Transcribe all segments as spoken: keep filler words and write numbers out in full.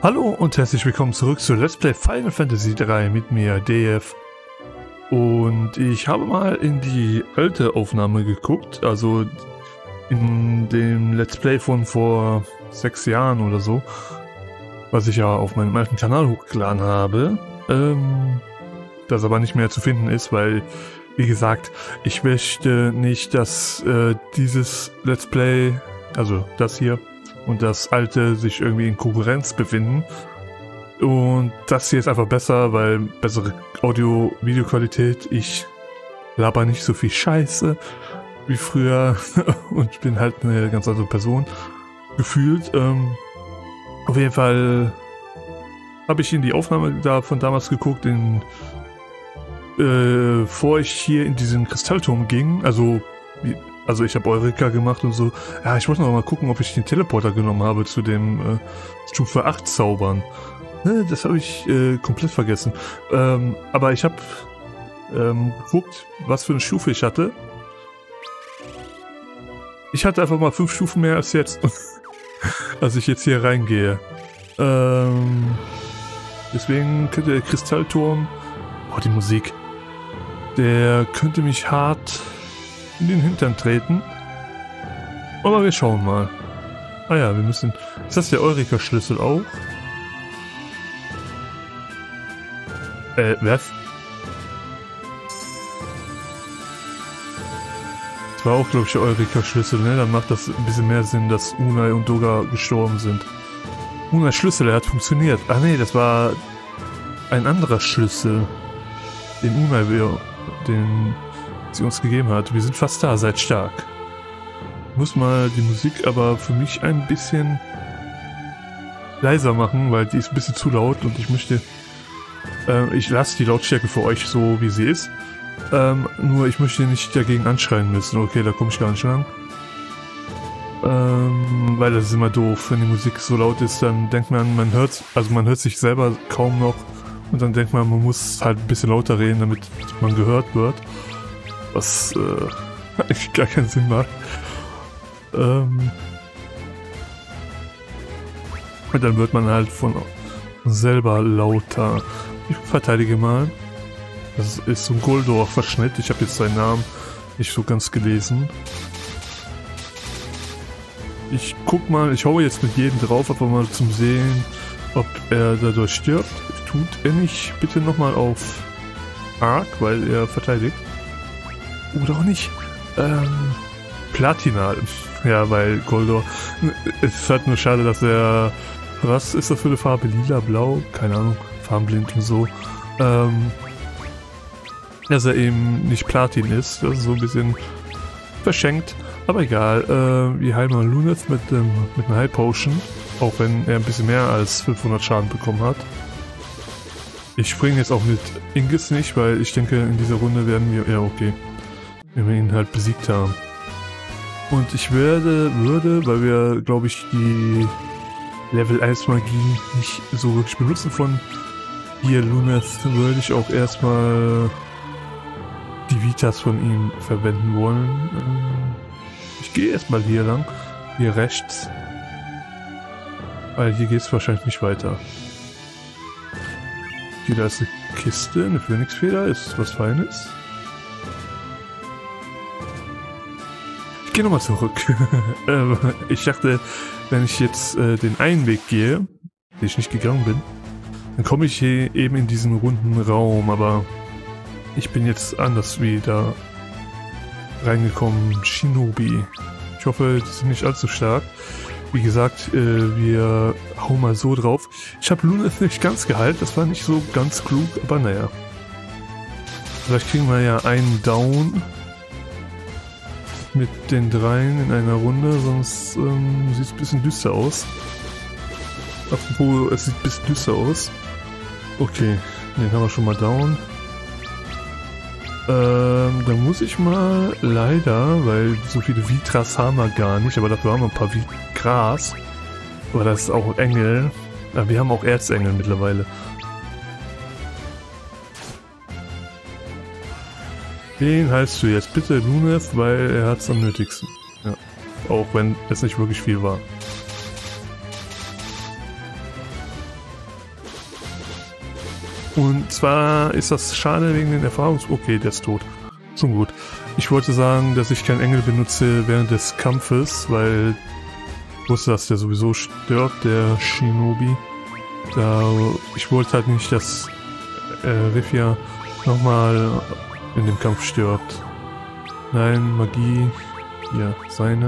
Hallo und herzlich willkommen zurück zu Let's Play Final Fantasy drei mit mir, D F. Und ich habe mal in die alte Aufnahme geguckt, also in dem Let's Play von vor sechs Jahren oder so, was ich ja auf meinem alten Kanal hochgeladen habe, ähm, das aber nicht mehr zu finden ist, weil, wie gesagt, ich möchte nicht, dass äh, dieses Let's Play, also das hier, und das alte sich irgendwie in Konkurrenz befinden. Und das hier ist einfach besser, weil bessere Audio-Video-Qualität. Ich laber nicht so viel Scheiße wie früher und bin halt eine ganz andere Person gefühlt. Ähm, auf jeden Fall habe ich in die Aufnahme da von damals geguckt, in, äh, bevor ich hier in diesen Kristallturm ging. Also wie, Also ich habe Eureka gemacht und so. Ja, ich muss noch mal gucken, ob ich den Teleporter genommen habe zu dem äh, Stufe acht Zaubern. Äh, das habe ich äh, komplett vergessen. Ähm, aber ich habe ähm, geguckt, was für eine Stufe ich hatte. Ich hatte einfach mal fünf Stufen mehr als jetzt, als ich jetzt hier reingehe. Ähm, deswegen könnte der Kristallturm... Oh, die Musik. Der könnte mich hart in den Hintern treten. Aber wir schauen mal. Ah ja, wir müssen... Ist das der Eureka-Schlüssel auch? Äh, was? Das war auch, glaube ich, der Eureka-Schlüssel, ne? Dann macht das ein bisschen mehr Sinn, dass Unai und Doga gestorben sind. Unais Schlüssel, der hat funktioniert. Ah ne, das war ein anderer Schlüssel. Den Unai, den... sie uns gegeben hat. Wir sind fast da, seid stark. Ich muss mal die Musik aber für mich ein bisschen leiser machen, weil die ist ein bisschen zu laut und ich möchte, äh, ich lasse die Lautstärke für euch so, wie sie ist. Ähm, nur ich möchte nicht dagegen anschreien müssen. Okay, da komme ich gar nicht lang. Ähm, weil das ist immer doof, wenn die Musik so laut ist, dann denkt man, man hört, also man hört sich selber kaum noch und dann denkt man, man muss halt ein bisschen lauter reden, damit man gehört wird. Was äh, eigentlich gar keinen Sinn macht. Ähm, und dann wird man halt von selber lauter. Ich verteidige mal. Das ist so ein Goldor-Verschnitt. Ich habe jetzt seinen Namen nicht so ganz gelesen. Ich guck mal, ich haue jetzt mit jedem drauf, einfach mal zum Sehen, ob er dadurch stirbt. Tut er nicht. Bitte nochmal auf Arc, weil er verteidigt. Oder auch nicht. Ähm, Platina. Ja, weil Goldor... Es ist halt nur schade, dass er... Was ist das für eine Farbe? Lila, blau? Keine Ahnung. Farbenblind und so. Ähm, dass er eben nicht Platin ist. Das ist so ein bisschen verschenkt. Aber egal. Äh, wir heilen mal Luneth mit, ähm, mit einer High Potion. Auch wenn er ein bisschen mehr als fünfhundert Schaden bekommen hat. Ich springe jetzt auch mit Ingus nicht, weil ich denke, in dieser Runde werden wir... Ja, okay. Wenn wir ihn halt besiegt haben. Und ich werde, würde, weil wir, glaube ich, die Level eins Magie nicht so wirklich benutzen von hier Luneth, würde ich auch erstmal die Vitas von ihm verwenden wollen. Ich gehe erstmal hier lang, hier rechts, weil hier geht es wahrscheinlich nicht weiter. Hier, da ist eine Kiste, eine Phönixfeder, ist was Feines. Ich gehe nochmal zurück. Ich dachte, wenn ich jetzt äh, den einen Weg gehe, den ich nicht gegangen bin, dann komme ich hier eben in diesen runden Raum, aber ich bin jetzt anders wieder reingekommen. Shinobi. Ich hoffe, die sind nicht allzu stark. Wie gesagt, äh, wir hauen mal so drauf. Ich habe Luneth nicht ganz geheilt, das war nicht so ganz klug, aber naja. Vielleicht kriegen wir ja einen Down mit den dreien in einer Runde, sonst ähm, sieht es ein bisschen düster aus. Apropos, es sieht ein bisschen düster aus. Okay, den haben wir schon mal down. Ähm, da muss ich mal leider, weil so viele Vitras haben wir gar nicht, aber dafür haben wir ein paar Vitras. Aber das ist auch ein Engel. Ja, wir haben auch Erzengel mittlerweile. Den heilst du jetzt bitte, Luneth, weil er hat es am nötigsten. Ja. Auch wenn es nicht wirklich viel war. Und zwar ist das schade wegen den Erfahrungs... Okay, der ist tot. Schon gut. Ich wollte sagen, dass ich keinen Engel benutze während des Kampfes, weil ich wusste, dass der sowieso stirbt, der Shinobi. Da ich wollte halt nicht, dass äh, Rifia nochmal in dem Kampf stirbt. Nein, Magie. Ja, seine.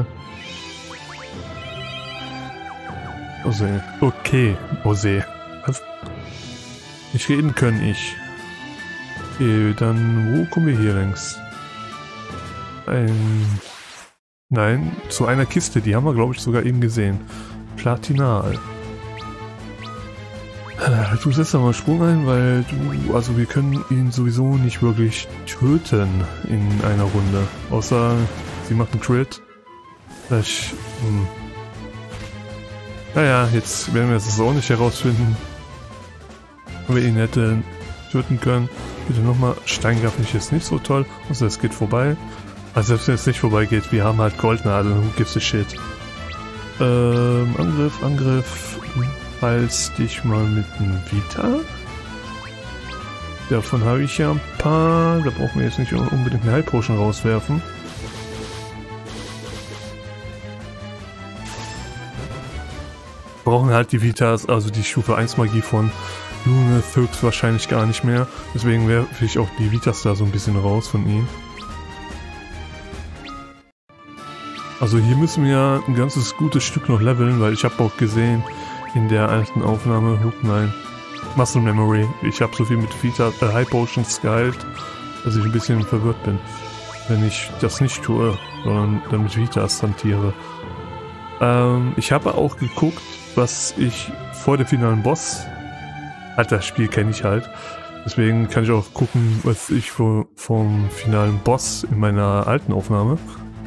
Ose. Okay, Ose. Was? Nicht reden können ich. Okay, dann wo kommen wir hier längs? Ein... Nein, zu einer Kiste, die haben wir glaube ich sogar eben gesehen. Platinal. Du setzt da mal einen Sprung ein, weil du... Also wir können ihn sowieso nicht wirklich töten in einer Runde. Außer sie macht einen Crit. Vielleicht... Hm. Naja, jetzt werden wir es auch nicht herausfinden. Wenn wir ihn hätten töten können. Bitte nochmal. Steingriff ist jetzt nicht so toll. Also es geht vorbei. Also selbst wenn es nicht vorbei geht, wir haben halt Goldnadeln. Who gives a shit? Ähm, Angriff, Angriff. Heilst dich mal mit einem Vita. Davon habe ich ja ein paar. Da brauchen wir jetzt nicht unbedingt eine Heilpotion rauswerfen. Brauchen halt die Vitas, also die Stufe eins Magie von Lune, Thirks wahrscheinlich gar nicht mehr. Deswegen werfe ich auch die Vitas da so ein bisschen raus von ihm. Also hier müssen wir ja ein ganzes gutes Stück noch leveln, weil ich habe auch gesehen in der alten Aufnahme, oh nein, Muscle Memory, ich habe so viel mit Vita, äh, High Potions geheilt, dass ich ein bisschen verwirrt bin, wenn ich das nicht tue, sondern dann mit Vitas hantiere. Ähm, ich habe auch geguckt, was ich vor dem finalen Boss, halt das Spiel kenne ich halt, deswegen kann ich auch gucken, was ich vor, vom finalen Boss in meiner alten Aufnahme,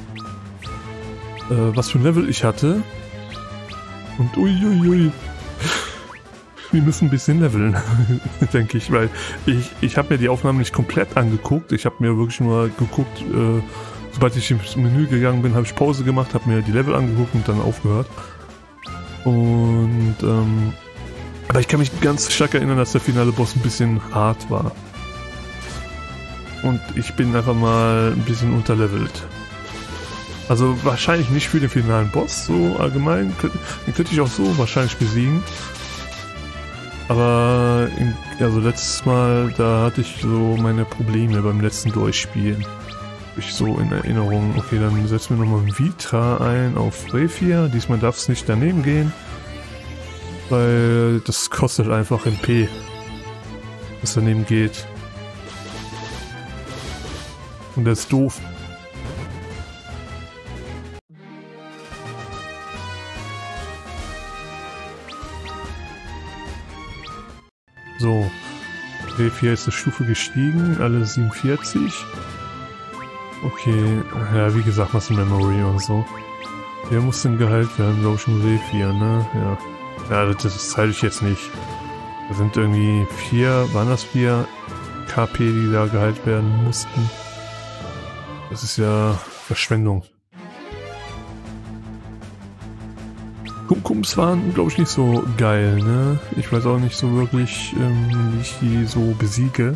äh, was für ein Level ich hatte. Und uiuiui, wir müssen ein bisschen leveln, denke ich, weil ich, ich habe mir die Aufnahme nicht komplett angeguckt, ich habe mir wirklich nur geguckt, äh, sobald ich ins Menü gegangen bin, habe ich Pause gemacht, habe mir die Level angeguckt und dann aufgehört. Und, ähm, aber ich kann mich ganz stark erinnern, dass der finale Boss ein bisschen hart war. Und ich bin einfach mal ein bisschen unterlevelt. Also wahrscheinlich nicht für den finalen Boss, so allgemein, den könnte ich auch so wahrscheinlich besiegen. Aber, in, also letztes Mal, da hatte ich so meine Probleme beim letzten Durchspielen. Ich so in Erinnerung, okay, dann setzen wir nochmal ein Vita ein auf Refia. Diesmal darf es nicht daneben gehen, weil das kostet einfach M P, was daneben geht. Und das ist doof. So, Refia ist eine Stufe gestiegen, alle siebenundvierzig. Okay, ja, wie gesagt, Muscle Memory und so. Der muss dann geheilt werden, glaube ich, im Refia, ne? Ja. Ja, das, das zeige ich jetzt nicht. Da sind irgendwie vier, waren das vier K P, die da geheilt werden mussten. Das ist ja Verschwendung. Kumkums waren, glaube ich, nicht so geil, ne? Ich weiß auch nicht so wirklich, ähm, wie ich die so besiege.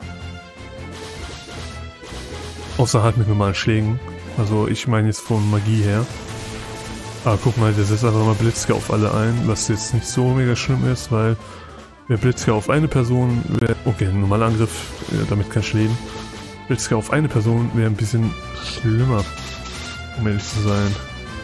Außer halt mit normalen Schlägen. Also ich meine jetzt von Magie her. Ah, guck mal, der setzt einfach mal Blitzke auf alle ein, was jetzt nicht so mega schlimm ist, weil wer Blitzke auf eine Person wäre... Okay, ein normaler Angriff, ja, damit kann ich leben. Blitzke auf eine Person wäre ein bisschen schlimmer, um ehrlich zu sein.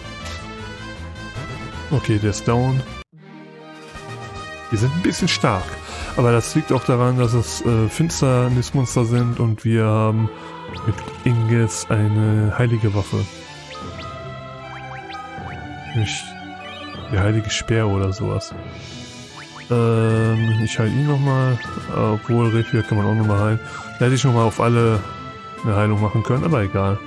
Okay, der ist down. Die sind ein bisschen stark, aber das liegt auch daran, dass es äh, Finsternismonster sind und wir haben mit Inges eine heilige Waffe. Nicht der heilige Speer oder sowas. Ähm, ich heile ihn nochmal, obwohl Refia kann man auch nochmal heilen. Da hätte ich nochmal auf alle eine Heilung machen können, aber egal.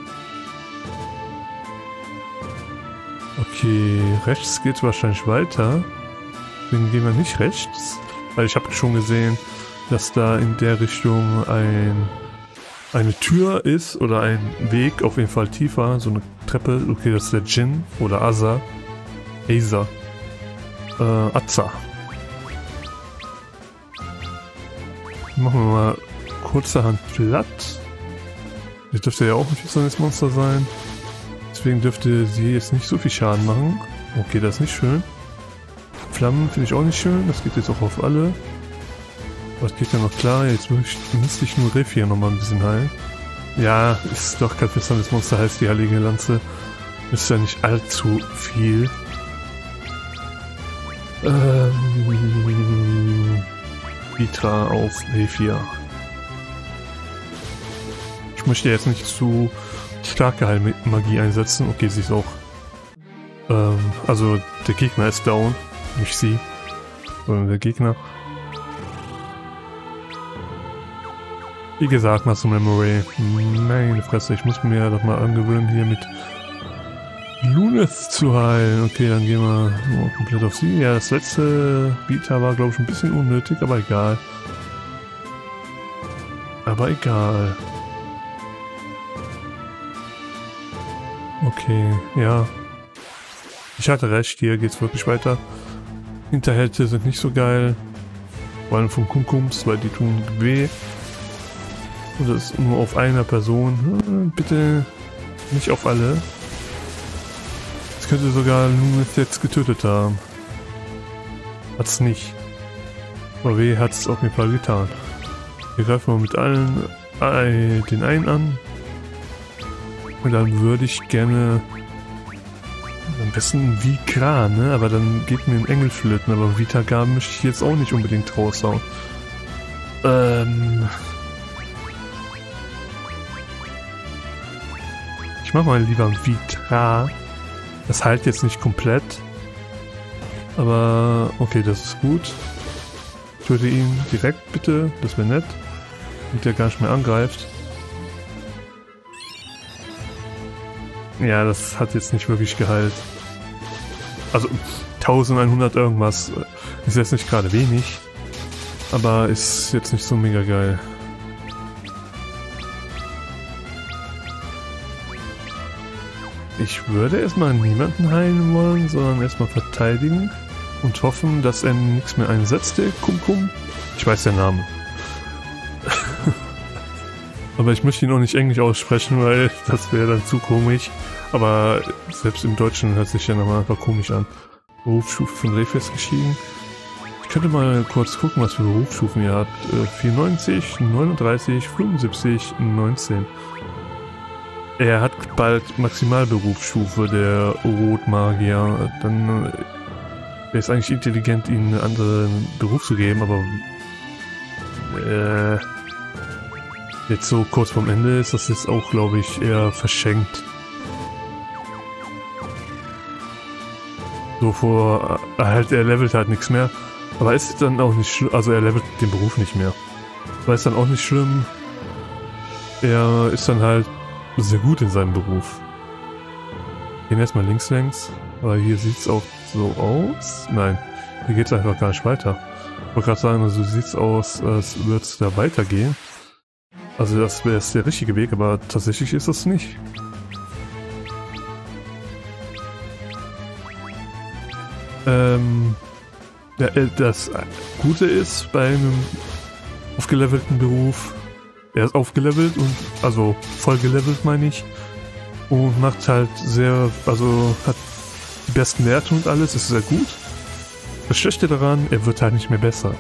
Okay, rechts geht es wahrscheinlich weiter. Deswegen gehen wir nicht rechts, weil ich habe schon gesehen, dass da in der Richtung ein eine Tür ist oder ein Weg, auf jeden Fall tiefer, so eine Treppe. Okay, das ist der Djinn oder Asa. Asa. Äh, Azza. Machen wir mal kurzerhand platt. Das dürfte ja auch ein Finsternismonster sein. Deswegen dürfte sie jetzt nicht so viel Schaden machen. Okay, das ist nicht schön. Flammen finde ich auch nicht schön. Das geht jetzt auch auf alle. Was geht ja noch klar? Jetzt müsste ich nur Riff hier nochmal ein bisschen heilen. Ja, ist doch kein Finsternismonster, heißt die heilige Lanze. Ist ja nicht allzu viel. Ähm, Vitra auf Refia. Ich möchte jetzt nicht zu starke Heilmagie einsetzen. Okay, sie ist auch... Ähm, also der Gegner ist down. Nicht sie, sondern der Gegner. Wie gesagt, Muscle Memory. Meine Fresse, ich muss mir doch mal angewöhnen, hier mit Luneth zu heilen. Okay, dann gehen wir oh, komplett auf sie. Ja, das letzte Beta war, glaube ich, ein bisschen unnötig, aber egal. Aber egal. Okay, ja. Ich hatte recht, hier geht's wirklich weiter. Hinterhälte sind nicht so geil. Vor allem von Kumkums, weil die tun weh. Und das ist nur auf einer Person. Bitte nicht auf alle. Das könnte sogar Luneth jetzt getötet haben. Hat's nicht. Aber weh hat's auf jeden Fall getan. Wir greifen mal mit allen äh, den einen an. Und dann würde ich gerne am besten Vikra, ne? Aber dann geht mir ein Engel flöten. Aber Vitagar möchte ich jetzt auch nicht unbedingt raushauen. Ähm... Ich mach mal lieber Vitra. Das heilt jetzt nicht komplett. Aber okay, das ist gut. Töte ihn direkt bitte. Das wäre nett. Damit er gar nicht mehr angreift. Ja, das hat jetzt nicht wirklich geheilt. Also eintausendeinhundert irgendwas ist jetzt nicht gerade wenig. Aber ist jetzt nicht so mega geil. Ich würde erstmal niemanden heilen wollen, sondern erstmal verteidigen und hoffen, dass er nichts mehr einsetzt, der Kumkum. Ich weiß den Namen. Aber ich möchte ihn auch nicht englisch aussprechen, weil das wäre dann zu komisch. Aber selbst im Deutschen hört sich ja nochmal einfach komisch an. Berufsstufe von Refes geschieden. Ich könnte mal kurz gucken, was für Berufsstufen ihr habt. vierundneunzig, neununddreißig, fünfundsiebzig, neunzehn. Er hat bald Maximalberufsstufe, der Rotmagier. Dann wäre es eigentlich intelligent, ihm einen anderen Beruf zu geben, aber äh, jetzt so kurz vorm Ende ist das jetzt auch, glaube ich, eher verschenkt. So vor, halt, er levelt halt nichts mehr. Aber ist dann auch nicht schlimm, also er levelt den Beruf nicht mehr. Aber ist dann auch nicht schlimm. Er ist dann halt sehr gut in seinem Beruf. Gehen erstmal links längs, aber hier sieht es auch so aus. Nein, hier geht es einfach gar nicht weiter. Ich wollte gerade sagen, also sieht es aus, als würde es da weitergehen. Also das wäre der richtige Weg, aber tatsächlich ist das nicht. Ähm, ja, das Gute ist bei einem aufgelevelten Beruf, er ist aufgelevelt und, also voll gelevelt meine ich, und macht halt sehr, also hat die besten Werte und alles, ist sehr gut. Das Schlechte daran, er wird halt nicht mehr besser.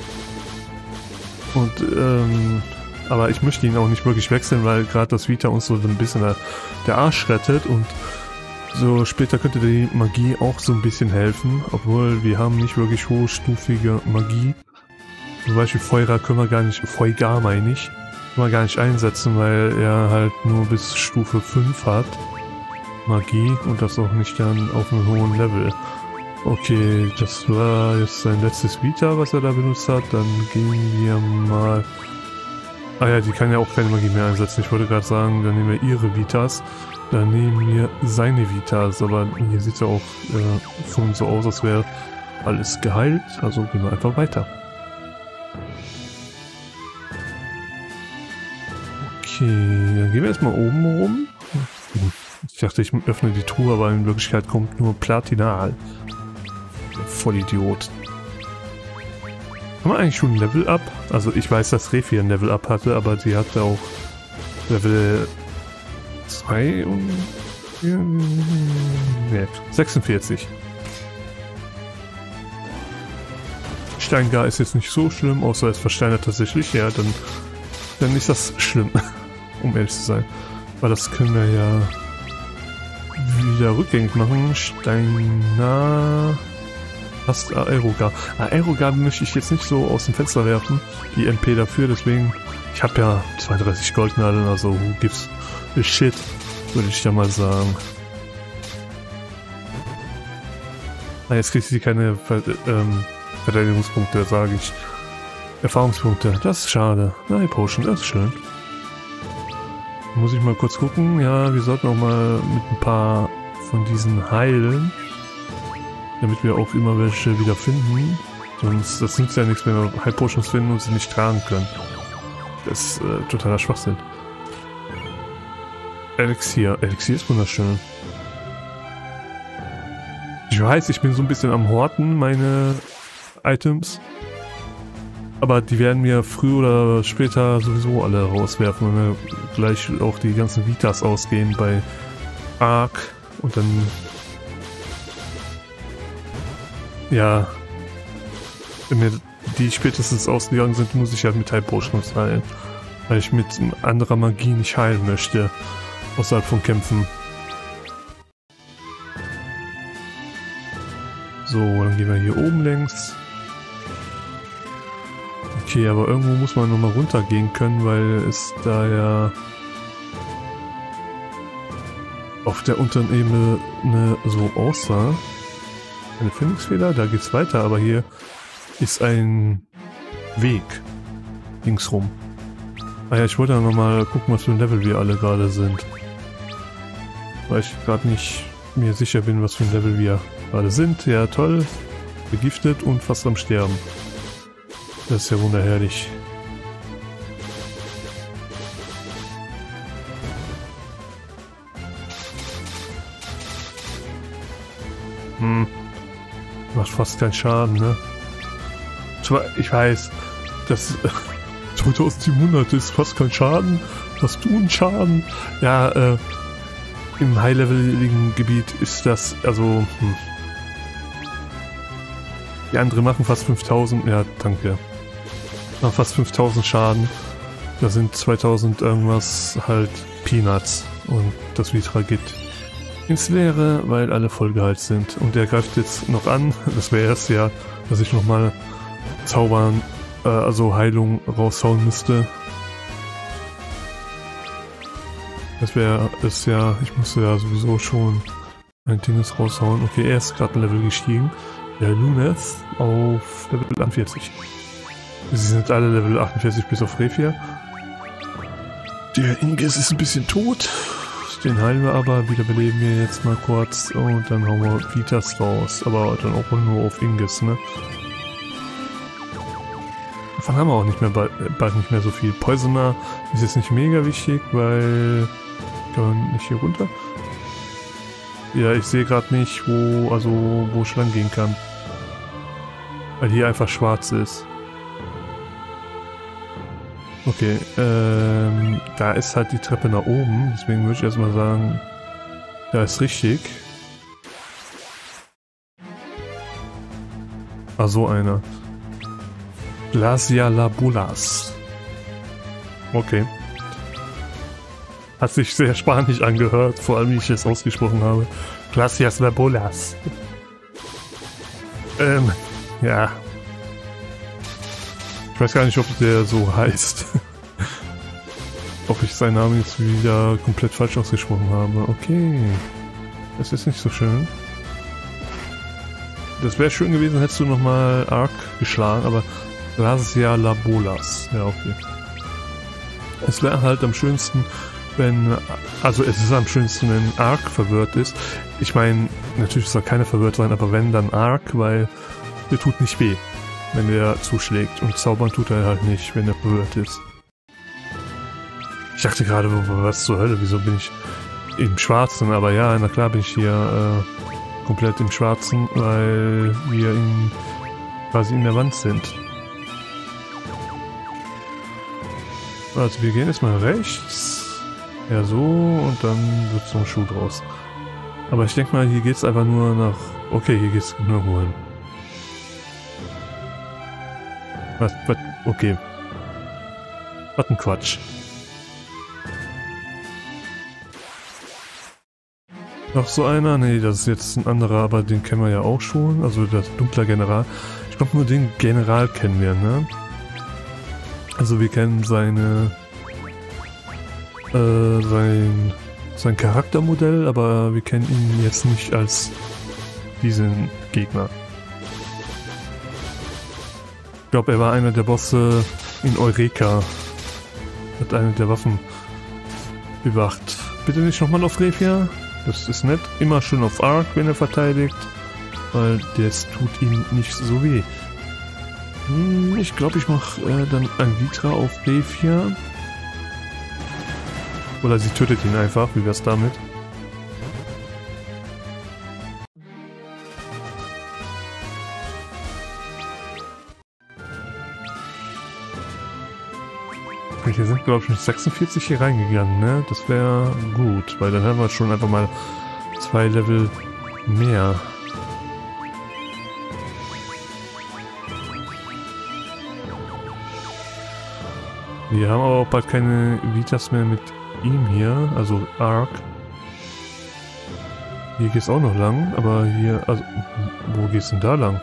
Und, ähm, aber ich möchte ihn auch nicht wirklich wechseln, weil gerade das Vita uns so ein bisschen der, der Arsch rettet und so später könnte die Magie auch so ein bisschen helfen, obwohl wir haben nicht wirklich hochstufige Magie. Zum Beispiel Feuer können wir gar nicht, Feuer meine ich, können wir gar nicht einsetzen, weil er halt nur bis Stufe fünf hat. Magie und das auch nicht dann auf einem hohen Level. Okay, das war jetzt sein letztes Vita, was er da benutzt hat. Dann gehen wir mal... Ah ja, die kann ja auch keine Magie mehr einsetzen. Ich wollte gerade sagen, dann nehmen wir ihre Vitas. Dann nehmen wir seine Vitas. Aber hier sieht es ja auch äh, schon so aus, als wäre alles geheilt. Also gehen wir einfach weiter. Okay, dann gehen wir erstmal oben rum. Ich dachte, ich öffne die Truhe, aber in Wirklichkeit kommt nur Platinal. Vollidiot. Haben wir eigentlich schon ein Level-Up? Also ich weiß, dass Refi ein Level-Up hatte, aber sie hatte auch Level zwei und... Nee, sechsundvierzig. Steingar ist jetzt nicht so schlimm, außer es versteinert tatsächlich. Ja, dann, dann ist das schlimm, um ehrlich zu sein. Weil das können wir ja wieder rückgängig machen. Steiner... Fast Aerogar. Aerogar möchte ich jetzt nicht so aus dem Fenster werfen. Die M P dafür, deswegen... Ich habe ja zweiunddreißig Goldnadeln, also who gives a shit, würde ich ja mal sagen. Ah, jetzt kriegt sie keine Ver ähm, Verteidigungspunkte, sage ich. Erfahrungspunkte, das ist schade. Nein, Potion, das ist schön. Muss ich mal kurz gucken. Ja, wir sollten auch mal mit ein paar von diesen heilen. Damit wir auch immer welche wieder finden. Sonst das nützt ja nichts, wenn wir High Potions finden und sie nicht tragen können. Das ist äh, totaler Schwachsinn. Elixier. Elixier ist wunderschön. Ich weiß, ich bin so ein bisschen am Horten, meine Items. Aber die werden mir früh oder später sowieso alle rauswerfen, wenn wir gleich auch die ganzen Vitas ausgehen bei Ark. Und dann... Ja, wenn mir die spätestens ausgegangen sind, muss ich halt mit High Potions heilen. Weil ich mit anderer Magie nicht heilen möchte. Außerhalb von Kämpfen. So, dann gehen wir hier oben längs. Okay, aber irgendwo muss man nochmal runtergehen können, weil es da ja auf der unteren Ebene ne, so aussah. Eine Phoenix-Feder, da geht's weiter, aber hier ist ein Weg linksrum. Ah ja, ich wollte ja nochmal gucken, was für ein Level wir alle gerade sind. Weil ich gerade nicht mir sicher bin, was für ein Level wir gerade sind. Ja, toll. Begiftet und fast am Sterben. Das ist ja wunderherrlich. Hm. Macht fast keinen Schaden, ne? Ich weiß, das zweitausendsiebenhundert ist fast kein Schaden. Das tun Schaden. Ja, äh, im high-leveligen Gebiet ist das, also, hm. Die anderen machen fast fünftausend, ja, danke. Machen fast fünftausend Schaden. Da sind zweitausend irgendwas halt Peanuts. Und das Vitra geht ins Leere, weil alle vollgeheilt sind. Und der greift jetzt noch an. Das wäre erst ja, dass ich nochmal zaubern, äh, also Heilung raushauen müsste. Das wäre es ja, ich musste ja sowieso schon ein Dinges raushauen. Okay, er ist gerade ein Level gestiegen. Der Luneth auf Level achtundvierzig. Sie sind alle Level achtundvierzig bis auf Refia. Der Inges ist ein bisschen tot. Den heilen wir aber, wiederbeleben wir jetzt mal kurz und dann hauen wir Vitas raus. Aber dann auch nur auf Inges, ne? Davon haben wir auch nicht mehr bald, bald nicht mehr so viel. Poisoner ist jetzt nicht mega wichtig, weil... Kann man nicht hier runter? Ja, ich sehe gerade nicht, wo, also, wo ich lang gehen kann. Weil hier einfach schwarz ist. Okay, ähm, da ist halt die Treppe nach oben, deswegen würde ich erstmal sagen, da ist richtig. Ah, so einer. Glacialabulas. Okay. Hat sich sehr spanisch angehört, vor allem wie ich es ausgesprochen habe. Glacialabulas. ähm, ja. Ich weiß gar nicht, ob der so heißt. Ob ich seinen Namen jetzt wieder komplett falsch ausgesprochen habe. Okay. Das ist nicht so schön. Das wäre schön gewesen, hättest du nochmal Ark geschlagen, aber Glacialabulas. Ja, okay. Es wäre halt am schönsten, wenn... Also es ist am schönsten, wenn Ark verwirrt ist. Ich meine, natürlich soll keiner verwirrt sein, aber wenn, dann Ark, weil der tut nicht weh, wenn er zuschlägt. Und zaubern tut er halt nicht, wenn er verwirrt ist. Ich dachte gerade, was zur Hölle, wieso bin ich im Schwarzen? Aber ja, na klar bin ich hier äh, komplett im Schwarzen, weil wir in, quasi in der Wand sind. Also wir gehen erstmal rechts. Ja, so und dann wird so ein Schuh draus. Aber ich denke mal, hier geht es einfach nur nach... Okay, hier geht es nur hin. Was, was, okay. Was ein Quatsch. Noch so einer? Nee, das ist jetzt ein anderer, aber den kennen wir ja auch schon. Also das dunkler General. Ich glaube nur den General kennen wir, ne? Also wir kennen seine... Äh, sein... sein Charaktermodell, aber wir kennen ihn jetzt nicht als diesen Gegner. Ich glaube, er war einer der Bosse in Eureka. Hat eine der Waffen bewacht. Bitte nicht nochmal auf Refia. Das ist nett. Immer schön auf Ark, wenn er verteidigt. Weil das tut ihm nicht so weh. Hm, ich glaube, ich mache äh, dann ein Vitra auf Refia. Oder sie tötet ihn einfach. Wie wär's damit? Wir sind, glaube ich, mit sechsundvierzig hier reingegangen, ne? Das wäre gut, weil dann haben wir schon einfach mal zwei Level mehr. Wir haben aber auch bald keine Vitas mehr mit ihm hier, also Ark. Hier geht es auch noch lang, aber hier, also, wo geht's denn da lang?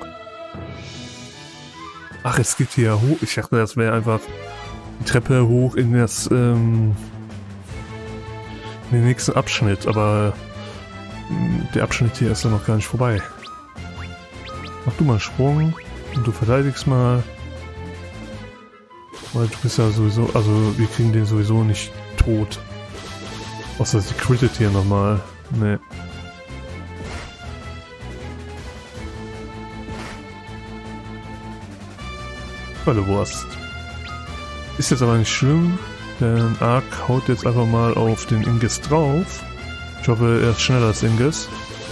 Ach, es geht hier hoch. Ich dachte, das wäre einfach die Treppe hoch in das, ähm, in den nächsten Abschnitt, aber der Abschnitt hier ist ja noch gar nicht vorbei. Mach du mal einen Sprung und du verteidigst mal. Weil du bist ja sowieso, also wir kriegen den sowieso nicht tot. Außer sie crittet hier nochmal. Ne. Volle Wurst. Ist jetzt aber nicht schlimm, denn Ark haut jetzt einfach mal auf den Ingus drauf. Ich hoffe, er ist schneller als Ingus.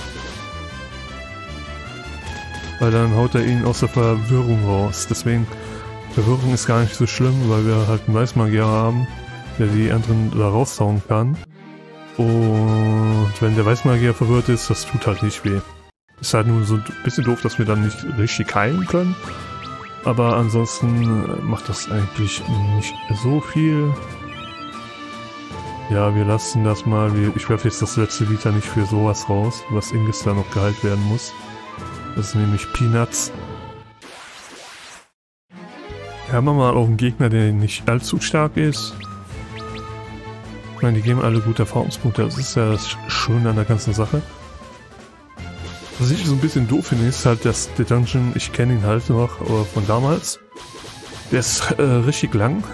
Weil dann haut er ihn aus der Verwirrung raus. Deswegen, Verwirrung ist gar nicht so schlimm, weil wir halt einen Weißmagier haben, der die anderen da raushauen kann. Und wenn der Weißmagier verwirrt ist, das tut halt nicht weh. Ist halt nur so ein bisschen doof, dass wir dann nicht richtig heilen können. Aber ansonsten macht das eigentlich nicht so viel. Ja, wir lassen das mal. Ich werfe jetzt das letzte Vita nicht für sowas raus, was Ingus da noch geheilt werden muss. Das ist nämlich Peanuts. Wir haben mal auch einen Gegner, der nicht allzu stark ist. Ich meine, die geben alle gute Erfahrungspunkte. Das ist ja das Schöne an der ganzen Sache. Was ich so ein bisschen doof finde, ist halt, dass der Dungeon, ich kenne ihn halt noch aber von damals. Der ist äh, richtig lang.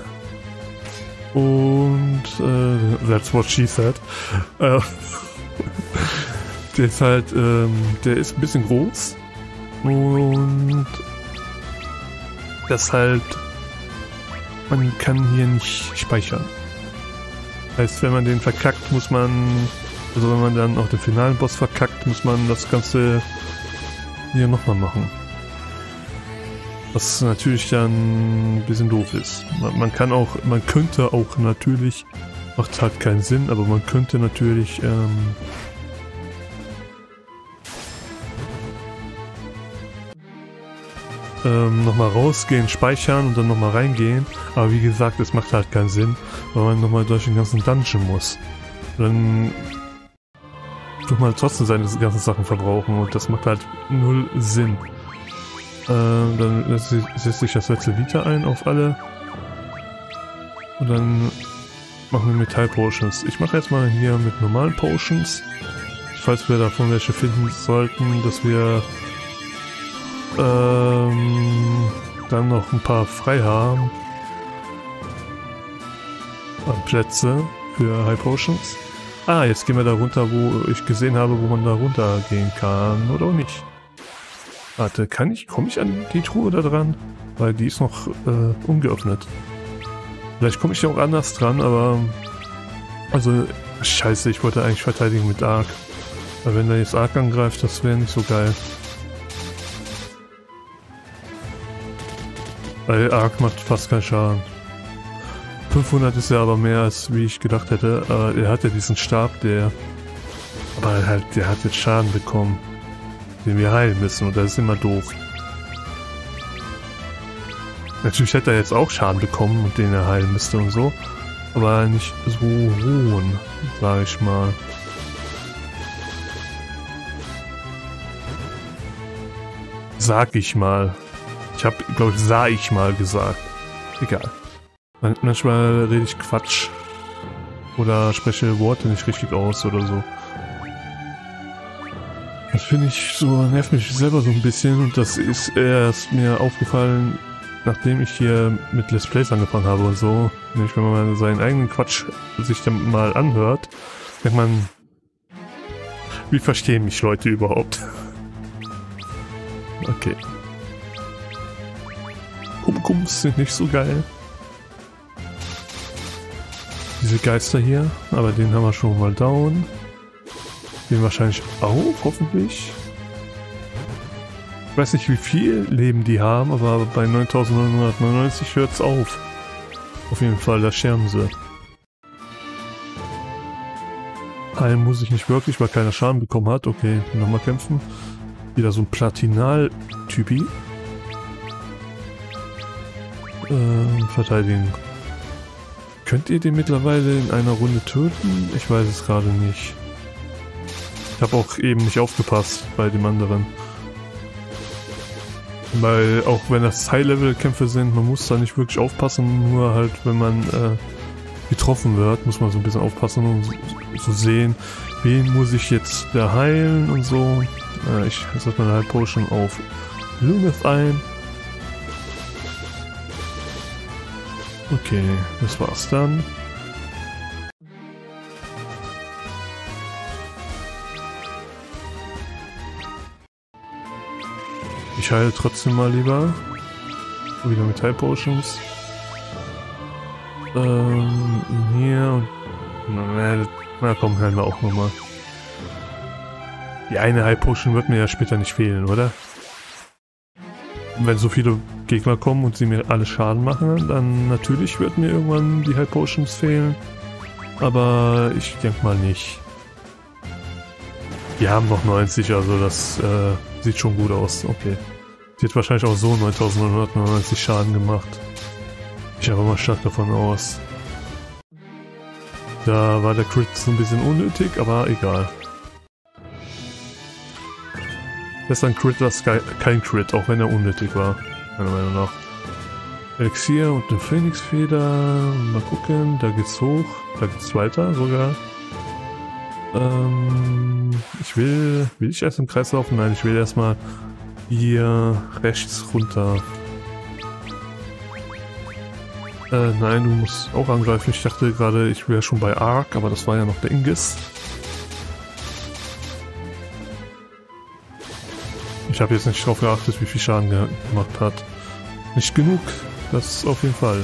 Und, äh, that's what she said. Äh, der ist halt, ähm, der ist ein bisschen groß. Und das halt, man kann hier nicht speichern. Heißt, wenn man den verkackt, muss man... Also wenn man dann auch den finalen Boss verkackt, muss man das Ganze hier nochmal machen. Was natürlich dann ein bisschen doof ist. Man, man kann auch, man könnte auch natürlich, macht halt keinen Sinn, aber man könnte natürlich ähm, ähm, nochmal rausgehen, speichern und dann nochmal reingehen. Aber wie gesagt, es macht halt keinen Sinn, weil man nochmal durch den ganzen Dungeon muss. Dann doch mal trotzdem seine ganzen Sachen verbrauchen und das macht halt null Sinn. Ähm, dann setze ich das letzte Vita ein auf alle und dann machen wir Metall Potions. Ich mache jetzt mal hier mit normalen Potions, falls wir davon welche finden sollten, dass wir ähm, dann noch ein paar frei haben an Plätze für High Potions. Ah, jetzt gehen wir da runter, wo ich gesehen habe, wo man da runter gehen kann, oder auch nicht. Warte, kann ich, komme ich an die Truhe da dran? Weil die ist noch äh, ungeöffnet. Vielleicht komme ich ja auch anders dran, aber... Also, scheiße, ich wollte eigentlich verteidigen mit Ark. Weil wenn da jetzt Ark angreift, das wäre nicht so geil. Weil Ark macht fast keinen Schaden. fünfhundert ist ja aber mehr als wie ich gedacht hätte. Äh, er hat ja diesen Stab, der... Aber halt, der hat jetzt Schaden bekommen, den wir heilen müssen und das ist immer doof. Natürlich hätte er jetzt auch Schaden bekommen und den er heilen müsste und so. Aber nicht so hohen, sage ich mal. Sag ich mal. Ich habe, glaube ich, sag ich mal gesagt. Egal. Man manchmal rede ich Quatsch. Oder spreche Worte nicht richtig aus oder so. Das finde ich so, nervt mich selber so ein bisschen und das ist erst mir aufgefallen, nachdem ich hier mit Let's Plays angefangen habe und so. Nämlich wenn man seinen eigenen Quatsch sich dann mal anhört, denkt man, wie verstehen mich Leute überhaupt? Okay. Kumkums sind nicht so geil. Diese Geister hier, aber den haben wir schon mal down. Den wahrscheinlich auch, hoffentlich. Ich weiß nicht, wie viel Leben die haben, aber bei neuntausendneunhundertneunundneunzig hört es auf. Auf jeden Fall, da sterben sie. Heilen muss ich nicht wirklich, weil keiner Schaden bekommen hat. Okay, nochmal kämpfen. Wieder so ein Platinal-Typi. Ähm, verteidigen. Könnt ihr den mittlerweile in einer Runde töten? Ich weiß es gerade nicht. Ich habe auch eben nicht aufgepasst bei dem anderen. Weil auch wenn das High-Level-Kämpfe sind, man muss da nicht wirklich aufpassen, nur halt wenn man äh, getroffen wird, muss man so ein bisschen aufpassen und so, so sehen, wen muss ich jetzt da heilen und so. Äh, ich setze meine Heil Potion auf Lumith ein. Okay, das war's dann. Ich heile trotzdem mal lieber. Wieder mit Heil Potions. Ähm, hier und... Na, na komm, heilen wir auch nochmal. Die eine Heil Potion wird mir ja später nicht fehlen, oder? Und wenn so viele Gegner kommen und sie mir alle Schaden machen, dann natürlich wird mir irgendwann die Heil Potions fehlen. Aber ich denke mal nicht. Wir haben noch neunzig, also das äh, sieht schon gut aus. Okay. Sie hat wahrscheinlich auch so neuntausendneunhundertneunundneunzig Schaden gemacht. Ich habe mal stark davon aus. Da war der Crit so ein bisschen unnötig, aber egal. Besser ein Crit als kein Crit, auch wenn er unnötig war, meiner Meinung nach. Elixier und eine Phoenixfeder. Mal gucken, da geht's hoch. Da geht's weiter sogar. Ähm, ich will... Will ich erst im Kreis laufen? Nein, ich will erstmal hier rechts runter. Äh, nein, du musst auch angreifen. Ich dachte gerade, ich wäre schon bei Ark, aber das war ja noch der Ingus. Ich habe jetzt nicht darauf geachtet, wie viel Schaden er gemacht hat. Nicht genug, das auf jeden Fall.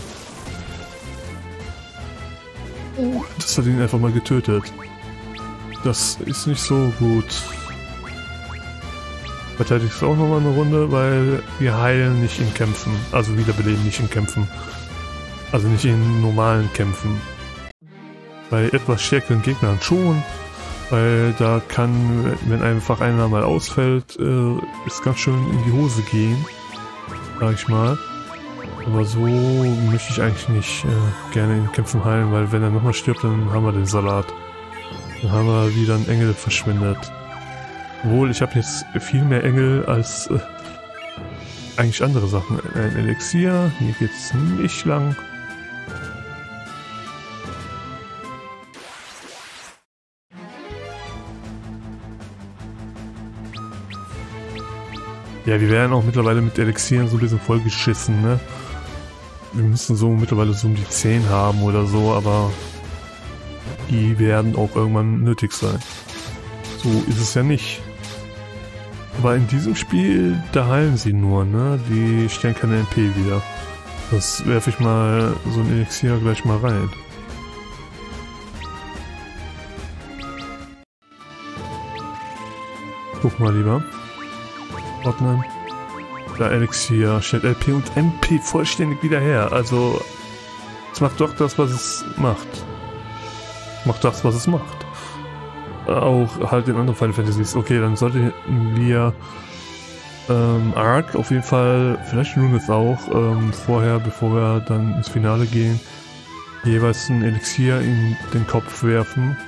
Oh, das hat ihn einfach mal getötet. Das ist nicht so gut. Verteidigst du auch nochmal eine Runde, weil wir heilen nicht in Kämpfen. Also wiederbeleben nicht in Kämpfen. Also nicht in normalen Kämpfen. Bei etwas stärkeren Gegnern schon. Weil da kann, wenn einfach einer mal ausfällt, äh, ist ganz schön in die Hose gehen. Sag ich mal. Aber so möchte ich eigentlich nicht äh, gerne in Kämpfen heilen, weil wenn er nochmal stirbt, dann haben wir den Salat. Dann haben wir wieder einen Engel verschwindet. Obwohl, ich habe jetzt viel mehr Engel als äh, eigentlich andere Sachen. Ein Elixier, hier geht's nicht lang. Ja, wir werden auch mittlerweile mit Elixieren so ein bisschen vollgeschissen, ne? Wir müssen so mittlerweile so um die zehn haben oder so, aber die werden auch irgendwann nötig sein. So ist es ja nicht. Aber in diesem Spiel, da heilen sie nur, ne? Die stellen keine M P wieder. Das werfe ich mal so ein Elixier gleich mal rein. Guck mal lieber. Ordnen. Da Elixier stellt L P und M P vollständig wieder her. Also Es macht doch das, was es macht. Macht das, was es macht. Auch halt in anderen Final Fantasies. Okay, dann sollten wir ähm, Ark auf jeden Fall, vielleicht Lunas auch, ähm, vorher, bevor wir dann ins Finale gehen, jeweils ein Elixier in den Kopf werfen.